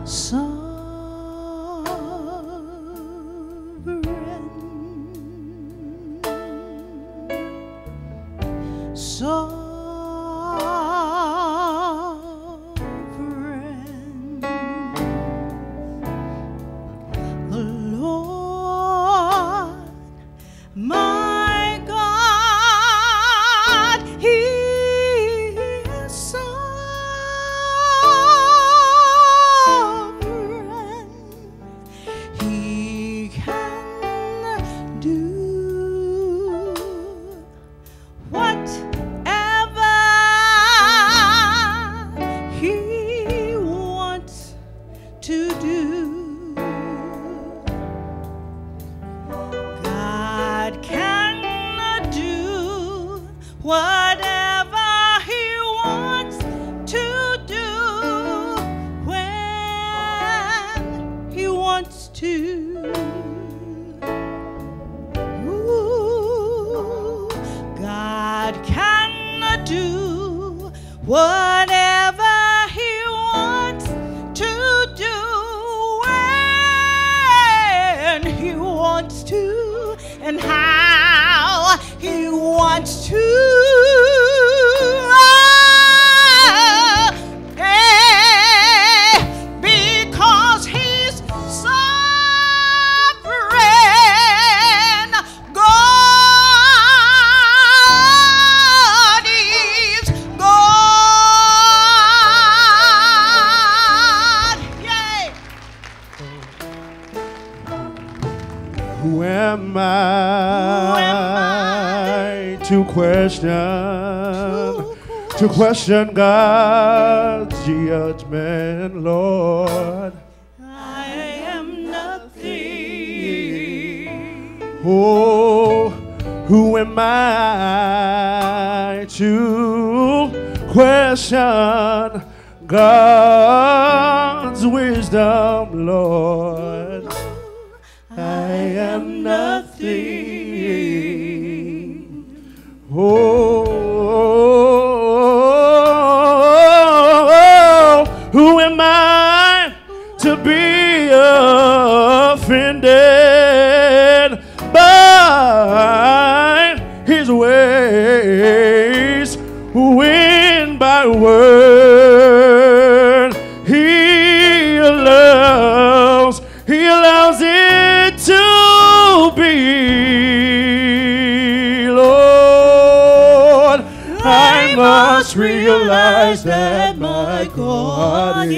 To question God's judgment, Lord. I am nothing. Oh, who am I to question God's wisdom, Lord? I am nothing. Who am I to be offended by his ways when by word he allows it to be, Lord? I must realize that my God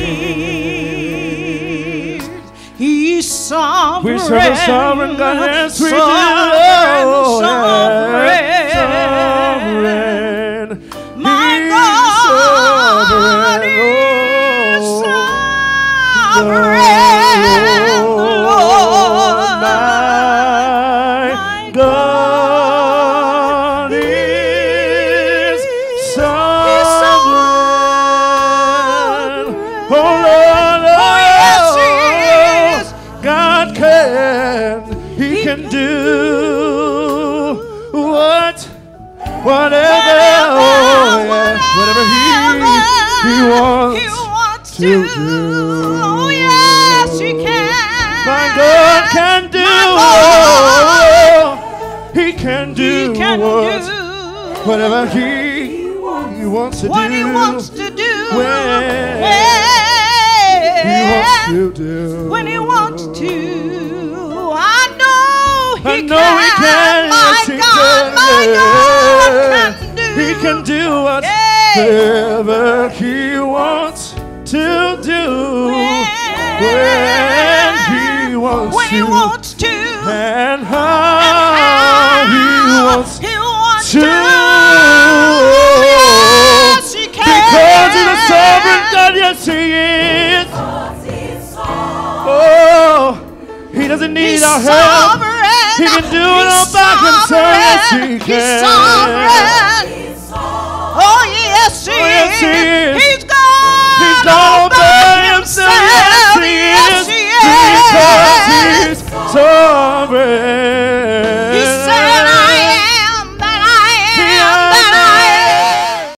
is. He's sovereign. We serve a sovereign God. Yes, we do. Sovereign. My God is sovereign. Whatever he wants to do. Oh yes, he can. My God can do. He can do whatever he wants to do. What he wants to do. When he wants to do. When he wants to. I know he can. Yes, my God can do. He can do whatever he wants to do when he wants to and how he wants to. Yes, he can. Because he's a sovereign God, yes he is. Oh, he doesn't need our help. He can do it all by himself. Yes, he can. Oh, yes, he is. He's God all by himself.